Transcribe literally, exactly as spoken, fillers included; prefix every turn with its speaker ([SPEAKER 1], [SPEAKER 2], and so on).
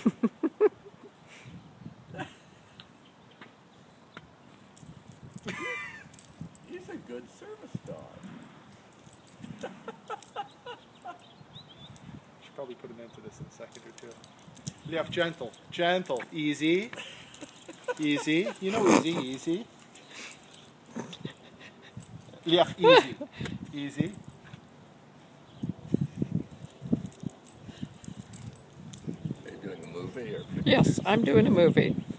[SPEAKER 1] He's a good service dog.
[SPEAKER 2] Should probably put him into this in a second or two. Leaf, gentle, gentle, easy, easy. You know, easy, easy. Leaf, easy, easy.
[SPEAKER 1] Are you doing a movie or?
[SPEAKER 3] Yes, I'm doing a movie.